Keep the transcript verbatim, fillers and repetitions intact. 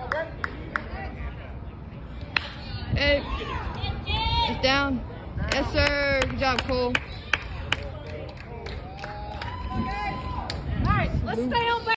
Hey, it's down. Yes, sir. Good job, Cole. All right, let's stay on back.